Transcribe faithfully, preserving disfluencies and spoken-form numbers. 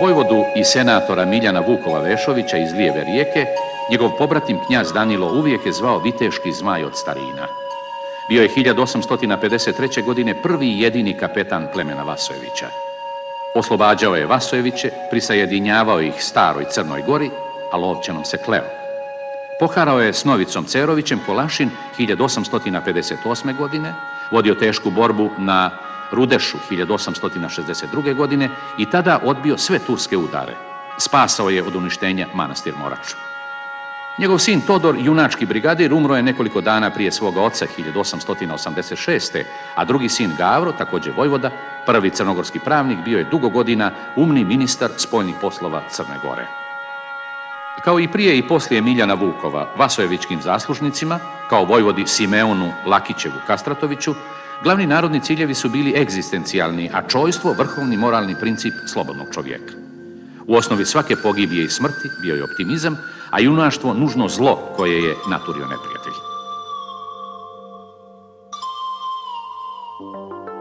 vojvodu i senatora Miljana Vukova Vešovića iz Lijeve Rijeke, njegov pobratim knjaz Danilo uvijek je zvao viteški zmaj od starina. Bio je hiljadu osamsto pedeset treće. godine prvi i jedini kapetan plemena Vasojevića. Oslobađao je Vasojeviće, prisajedinjavao ih staroj Crnoj Gori, a lovčanom se kleo. Poharao je s Novicom Cerovićem Kolašin hiljadu osamsto pedeset osme. godine, vodio tešku borbu na Rudešu hiljadu osamsto šezdeset druge. godine i tada odbio sve turske udare. Spasao je od uništenja manastir Moraču. Njegov sin Todor, junački brigadir, umro je nekoliko dana prije svoga oca hiljadu osamsto osamdeset šeste. a drugi sin Gavro, također vojvoda, prvi crnogorski pravnik, bio je dugo godina umni ministar spoljnih poslova Crne Gore. Kao i prije i poslije Miljana Vukova, vasojevičkim zaslužnicima, kao vojvodi Simeonu Lakićevu Kastratoviću, glavni narodni ciljevi su bili egzistencijalni, a čojstvo vrhovni moralni princip slobodnog čovjeka. U osnovi svake pogibije i smrti bio je optimizam, a junaštvo nužno zlo koje je naturio neprijatelj.